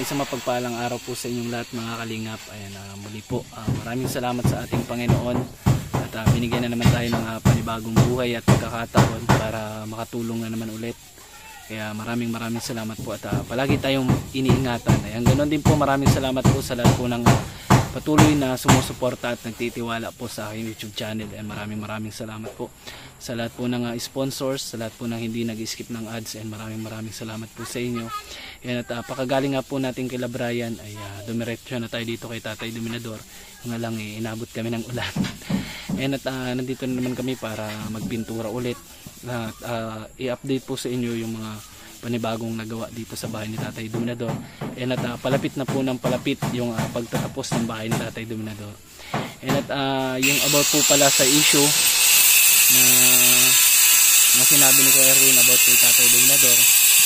isang mapagpalang araw po sa inyong lahat mga kalingap. Ayan, muli po, maraming salamat sa ating Panginoon at binigyan na naman tayo ng panibagong buhay at pagkakataon para makatulong na naman ulit. Kaya maraming salamat po at palagi tayong iniingatan. Ayan, ganoon din po, maraming salamat po sa lahat po ng patuloy na sumusuporta at nagtitiwala po sa aking YouTube channel. And maraming salamat po sa lahat po ng sponsors, sa lahat po ng hindi nag-skip ng ads. And maraming salamat po sa inyo. And at pakagaling nga po natin kay Brian ay dumiretso na tayo dito kay Tatay Dominador. Nga lang inabot kami ng ulan. And at nandito na naman kami para magpintura ulit. I-update po sa inyo yung mga panibagong nagawa dito sa bahay ni Tatay Dominador. And at palapit na po ng palapit yung pagtatapos ng bahay ni Tatay Dominador. And at yung about po pala sa issue na sinabi ni Kuya Erwin about kay Tatay Dominador,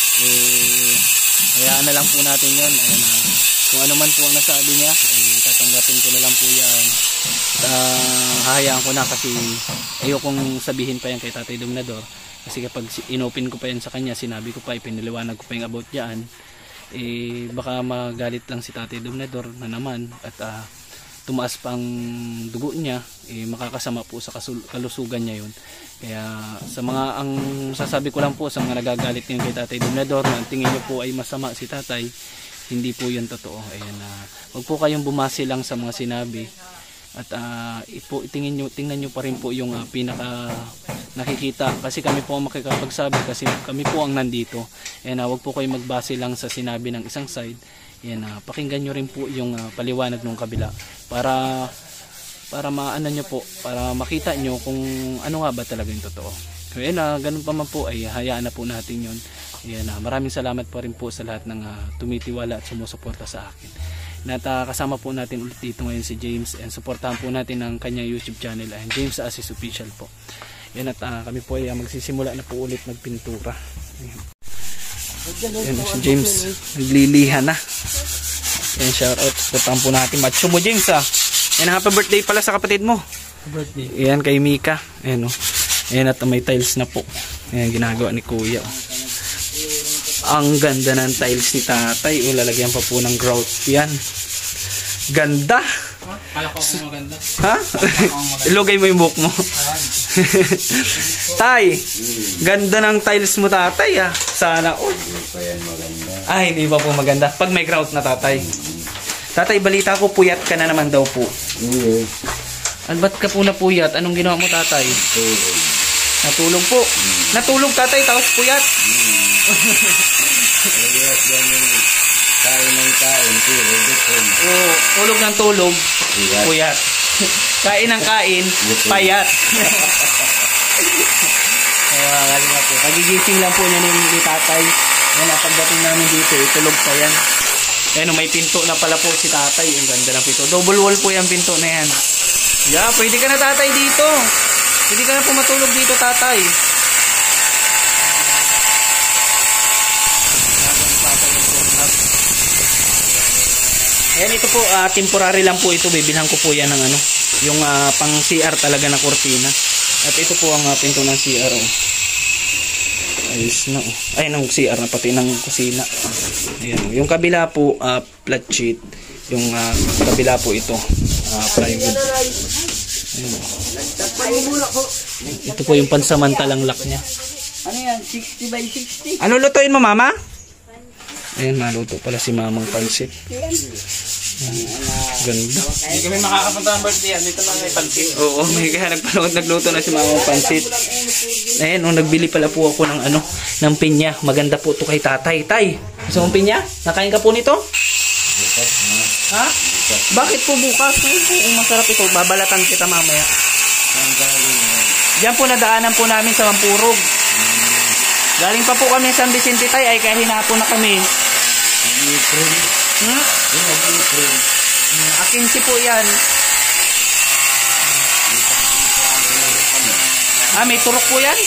hayaan na lang po natin yun. And, kung ano man po ang nasabi niya, tatanggapin ko na lang po yan. Hahayaan ko na kasi ayokong sabihin pa yan kay Tatay Dominador. Kasi kapag inopen ko pa yan sa kanya, sinabi ko pa, piniliwanag ko pa yung about yan, baka magalit lang si Tatay Dominador na naman at tumaas pang dugo niya, makakasama po sa kalusugan niya yun. Kaya sa mga, ang sasabi ko lang po sa mga nagagalit ngayon kay Tatay Dominador na tingin nyo po ay masama si Tatay, hindi po yun totoo. Ayan, wag po kayong bumase lang sa mga sinabi. At tingnan nyo pa rin po yung pinaka nakikita, kasi kami po ang makikapagsabi kasi kami po ang nandito. And wag po kayo magbase lang sa sinabi ng isang side. Yan, pakinggan nyo rin po yung paliwanag ng kabila para maano nyo po, para makita nyo kung ano nga ba talaga yung totoo. So yan, ganun pa man po ay hayaan na po natin yun. Yan, maraming salamat pa rin po sa lahat ng tumitiwala at sumusuporta sa akin. At kasama po natin ulit dito ngayon si James, and supportahan po natin ang kanyang YouTube channel, and James Asis Official po. Yan, at kami po ay magsisimula na po ulit magpintura. Yan si James, nagliliha na. Yan, shout out, supportahan po natin. Macho mo James Yan, happy birthday pala sa kapatid mo. Happy birthday. Yan kay Mika. Yan Yan, at may tiles na po. Yan, ginagawa ni Kuya. Ang ganda ng tiles ni Tatay. Lalagyan pa po ng grout yan. Ganda. Kala ko maganda. Ha? Ilugay mo yung buhok mo. Tay, ganda ng tiles mo Tatay Sana Hindi pa yan maganda. hindi pa po maganda. Pag may grout na Tatay. Tatay, balita ko puyat ka na naman daw po. Ba't ka po napuyat? Anong ginawa mo Tatay? Natulog po. Natulog Tatay tapos puyat. Kain ng kain, Tulog ng tulog, puyat. Kain ng kain, payat. Galing na po. Kagigising lang po niya ni Tatay. Yan, pagdating namin dito, itulog pa yan. Ayan, may pinto na pala po si Tatay. Ang ganda ng pinto. Double wall po yung pinto na yan. Yeah, pwede ka na Tatay dito. Pwede ka na po matulog dito Tatay. Ayan, ito po, temporary lang po ito. Bibilhan ko po yan ng yung pang CR talaga na kortina. At ito po ang pinto ng CR. Ayos na. Ayun ang CR na pati ng kusina. Ayan, yung kabila po, flat sheet. Yung kabila po ito, plywood. Ayan. Ito po yung pansamantalang lock niya. Ano yan? 60 by 60? Ano lutuin mo Mama? Ayan, naluto pala si Mamang pansit. Ganda. Hindi kami makakapunta ng birthday yan. Dito lang may pansit. Oo, may kaya nagluto na si Mamang pansit. Ayan, nagbili pala po ako ng pinya. Maganda po ito kay Tatay. Tay, gusto mong pinya? Nakain ka po nito? Ha? Bakit po bukas? Masarap ito. Babalatan kita mamaya. Diyan po nadaanan po namin sa Mampurog. Galing pa po kami sa San Vicente Tay, ay kaya hinapon na kami. Akinsi po yan. May turok po yan?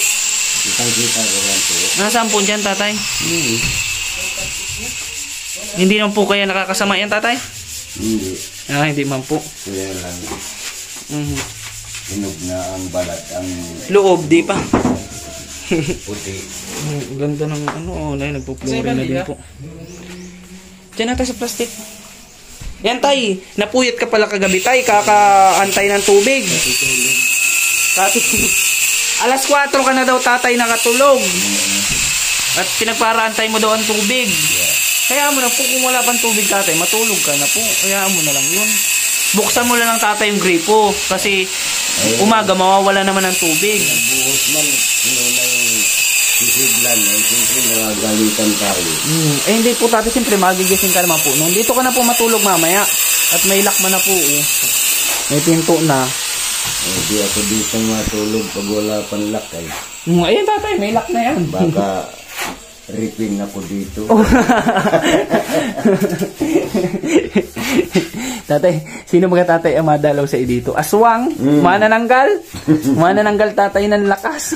Nasaan po dyan Tatay? Hindi naman po kaya nakakasama yan Tatay? Hindi. Hindi man po. Kaya lang. Hinog na ang balat, ang loob, di pa. puti. Ganda ng nagpo-flooring na din po. Diyan natin sa plastic. Yan tay, napuyat ka pala kagabi tay, kakaantay ng tubig. Alas 4 ka na daw tatay nakatulog. At pinagparaantay mo daw ang tubig. Kaya mo na po, kung wala pang tubig tatay, matulog ka na po. Kaya mo na lang yun. Buksan mo na lang tatay yung gripo. Kasi umaga mawawala naman ng tubig. Buhos man, na yung sisiglan. Siyempre, nagagalitan tayo. Hindi po tatay, siyempre magigising ka naman po. Nung dito ka na po matulog mamaya. At may lock man na po. May pinto na. Hindi ako dito matulog pag wala pang lock ay. Ayun tatay, may lock na yan. Baka ripin ako dito. Tatay, sino mga tatay ang madalaw sa dito? Aswang? Manananggal? Manananggal tatay ng lakas.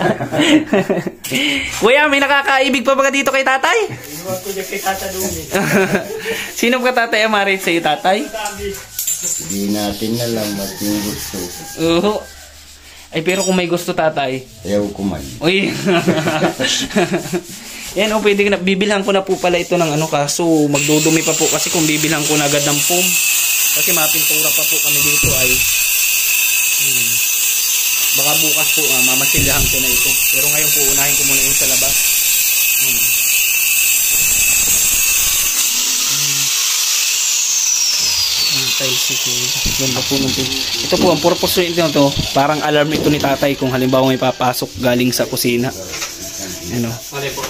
Kuya, may nakakaibig pa ba dito kay tatay? Sino mga tatay ang marit sa iyo tatay? Hindi natin alam at yung gusto. Ay pero kung may gusto tatay. Ayaw kuman. Uy. Yan pwede na, bibilhan ko na po pala ito ng kaso magdudumi pa po kasi kung bibilhan ko na agad ng foam. Kasi mapintura pa po kami dito ay baka bukas po mamasilyahan ko na ito. Pero ngayon po unahin ko muna yung sa labas. Ganda po nito. Ito po ang purpose nito, parang alarm ito ni tatay kung halimbawa may papasok galing sa kusina. Ano? Mali po.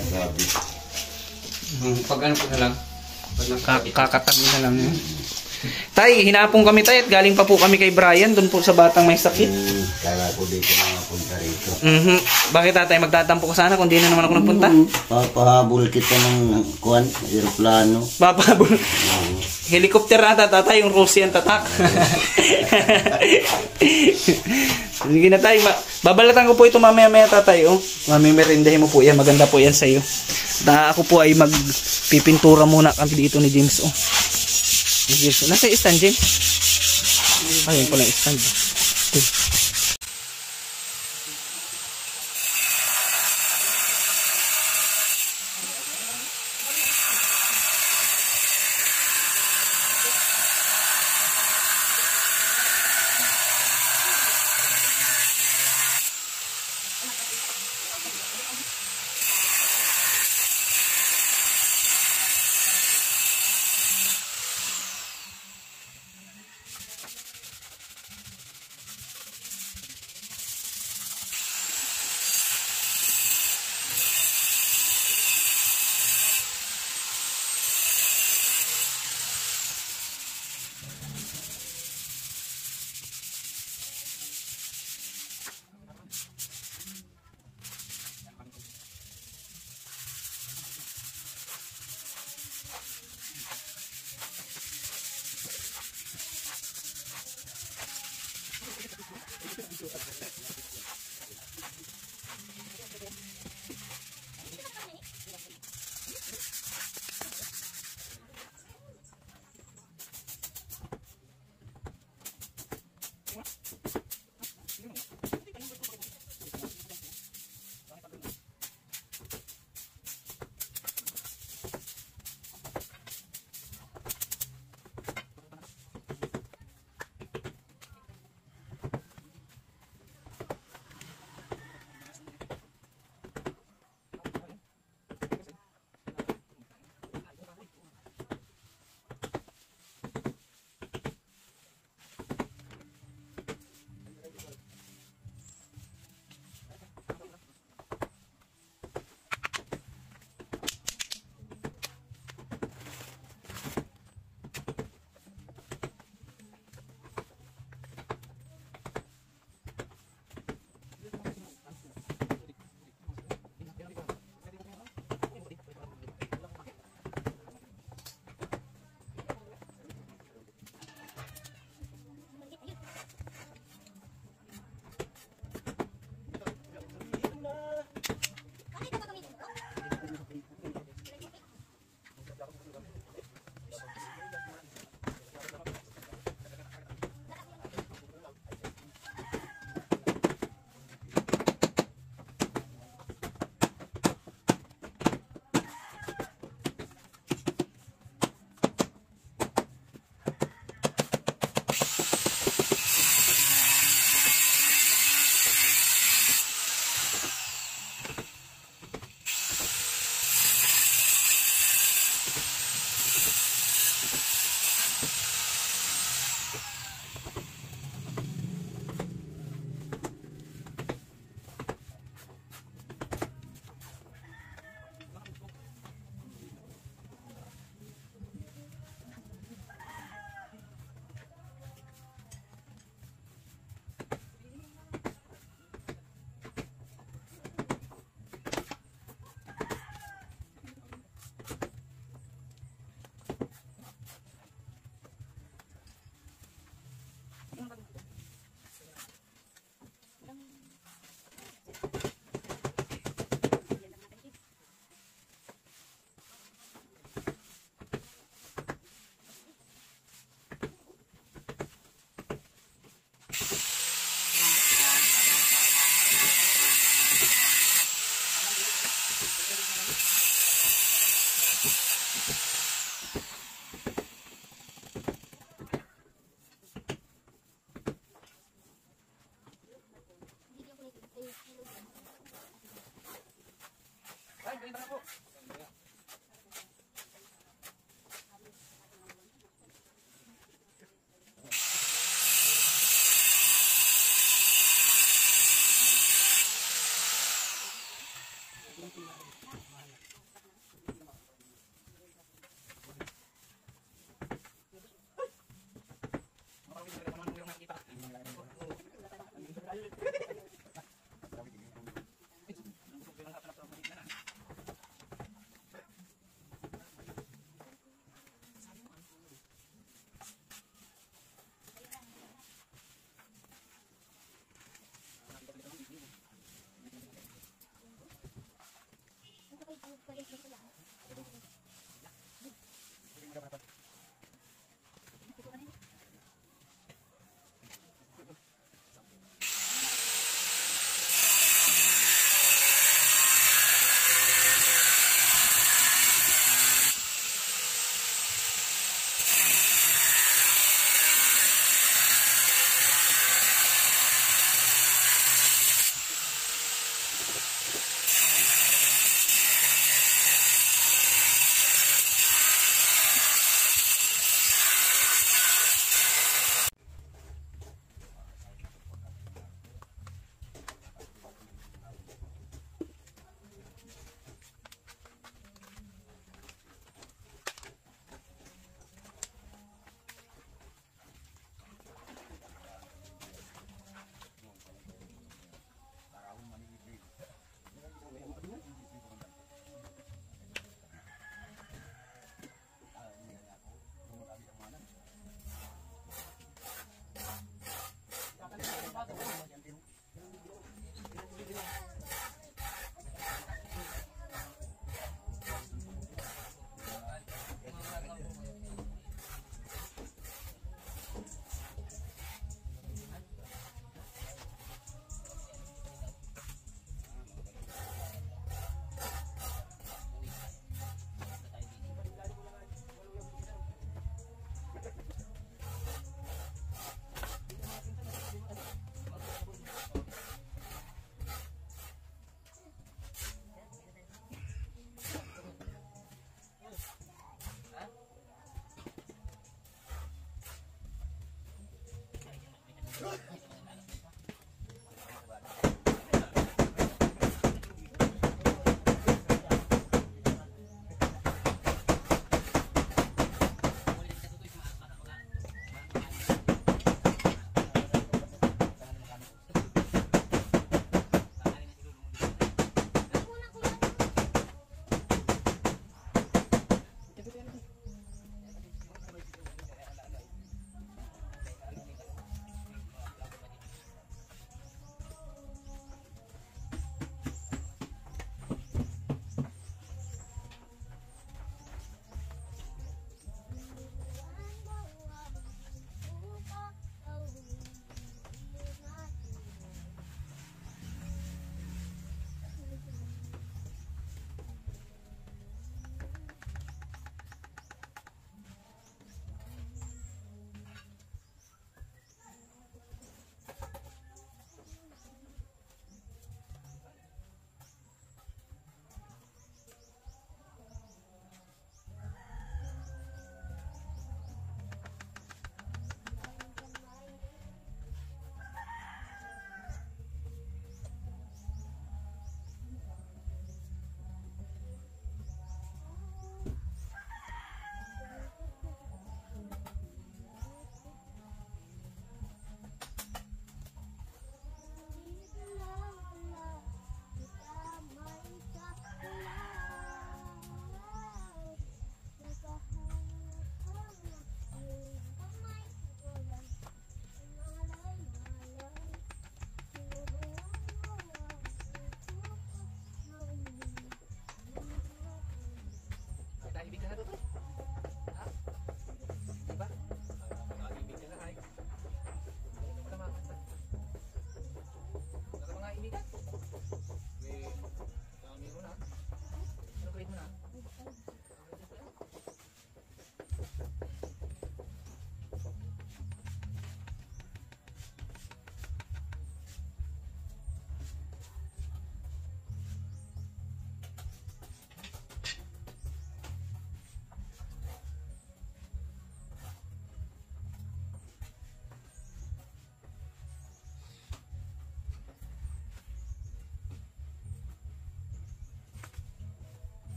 Pag ano po na lang. Kakatabi na lang. Tay, hinapong kami tay at galing pa po kami kay Brian doon po sa batang may sakit. Kala ko dito na punta rito. Bakit tatay, magtatampo ka sana kung di na naman ako nagpunta? Papahabol kita ng aeroplano. Papahabol. Helicopter ata tatay, yung Russian tatak. Sige na tay, babalatan ko po ito mamaya tatay. Mamimerindahin mo po yan, maganda po yan sa iyo. Ako po ay magpipintura muna kami dito ni James. Nasa stand, James? Ayun pala yung stand.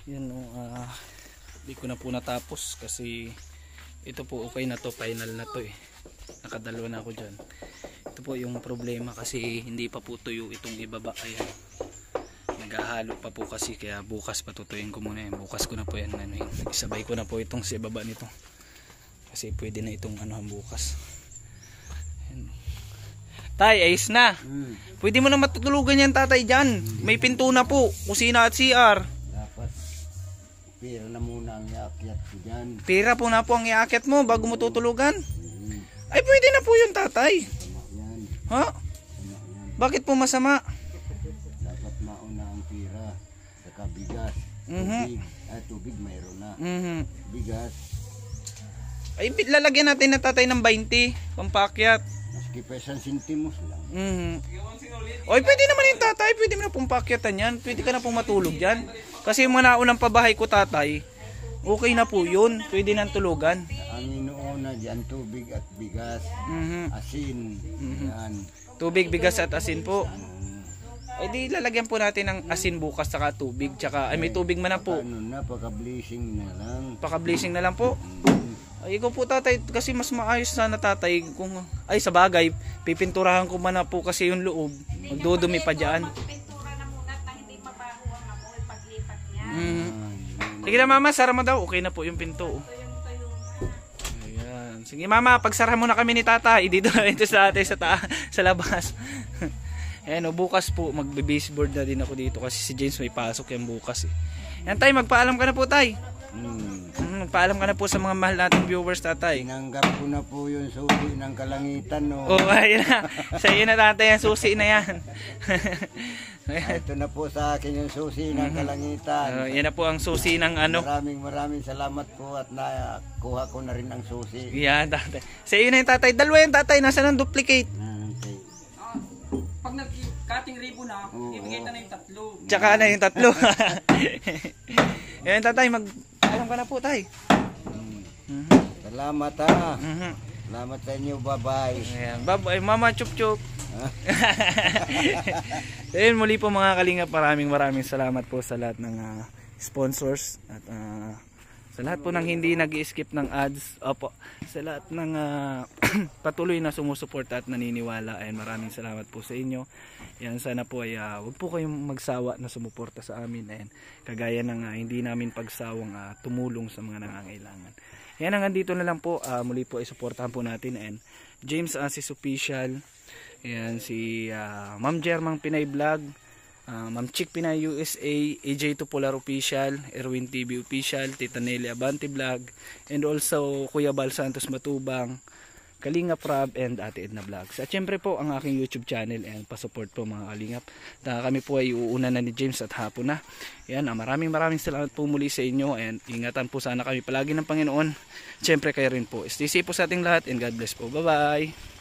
Yan di ko na po natapos kasi ito po okay na to, final na to eh. Nakadalawa na ako dyan. Ito po yung problema kasi hindi pa po tuyo itong ibaba. Ayan, naghahalo pa po kasi, kaya bukas patutuyin ko muna yan. Bukas ko na po yan isabay ko na po itong sa ibaba nito kasi pwede na itong bukas. Ayan. Tay, ayos na. Pwede mo na matutulugan yan tatay dyan. May pinto na po, kusina at CR. Dapat pera na muna ang iakyat ko dyan. Pera po na po ang iakyat mo bago mo tutulugan. Ay pwede na po yun tatay. Sama yan. Ha? Sama yan. Bakit po masama? Dapat mauna ang pera. Saka bigas. Mhm. Tubig. Tubig mayroon na. Bigas. Ay lalagyan natin na tatay ng 20 pampakyat. Maski pesang sintimos lang. Oy pwede naman yung tatay, pwede mo na pong pakyatan yan. Pwede ka na pong matulog dyan. Kasi yung mga naunang pabahay ko tatay, okay na po yun. Pwede nang tulugan. Ang inuuna dyan, tubig at bigas. Asin. Yan. Tubig, bigas at asin po. Ay di lalagyan po natin ng asin bukas saka tubig. Tsaka ay may tubig man na po. Ano na, paka-blessing na lang. Paka-blessing na lang po. Ay ikaw po tatay, kasi mas maayos sana tatay kung ay sa bagay pipinturahan ko man na po kasi yung loob. Magdudumi pa diyan. Magpintura na muna at hindi mabaho ang amoy paglipat niya. Sige na mama, sara mo daw. Okay na po yung pinto. Ayan. Sige mama, pagsara muna kami ni tatay dito sa atin sa labas. Ayan, bukas po magbe-baseboard na din ako dito kasi si James may pasok yan bukas eh. Yan tay, magpaalam ka na po tay. Magpaalam ka na po sa mga mahal nating viewers tatay. Tinanggap ko na po yung susi ng kalangitan. No? Oh, ayun na. Sa iyo na tatay ang susi na yan. Ito na po sa akin yung susi ng kalangitan. Yan na po ang susi ng Maraming salamat po at nakuha ko na rin ang susi. Yan tatay. Sa iyo na yung tatay. Dalawa yung tatay. Nasaan ang duplicate? Okay. Pag nag-cutting ribbon na, ibigay na yung 3. Tsaka na yung 3. Yan tatay, magpaalam ka na po tay. Salamat ha. Salamat sa inyo. Bye-bye. Ayan, bye-bye mama, chup-chup. Ayun, muli po mga kalingap, maraming salamat po sa lahat ng sponsors at sa lahat po ng hindi nag-skip ng ads. Opo, sa lahat ng patuloy na sumusuporta at naniniwala. Ayun, maraming salamat po sa inyo. Yan, sana po ay wag po kayong magsawa na sumuporta sa amin. Ayun, kagaya ng hindi namin pagsawang tumulong sa mga nangangailangan. Yan, hanggang dito na lang po. Muli po ay suportahan po natin. And James Asis Official. Ayan, si Ma'am Jermang Pinay Vlog, Ma'am Chick Pinay USA, AJ Tupolar Official, Erwin TV Official, Tita Nelly Abante Vlog, and also Kuya Bal Santos Matubang, Kalingap Rob, and Ate Edna Vlogs. At syempre po ang aking YouTube channel, and pasupport po mga kalingap. Kami po ay uuna na ni James at hapon na. Yan, maraming salamat po muli sa inyo, and ingatan po sana kami palagi ng Panginoon. Syempre kayo rin po. Stay safe po sa ating lahat, and God bless po. Bye bye!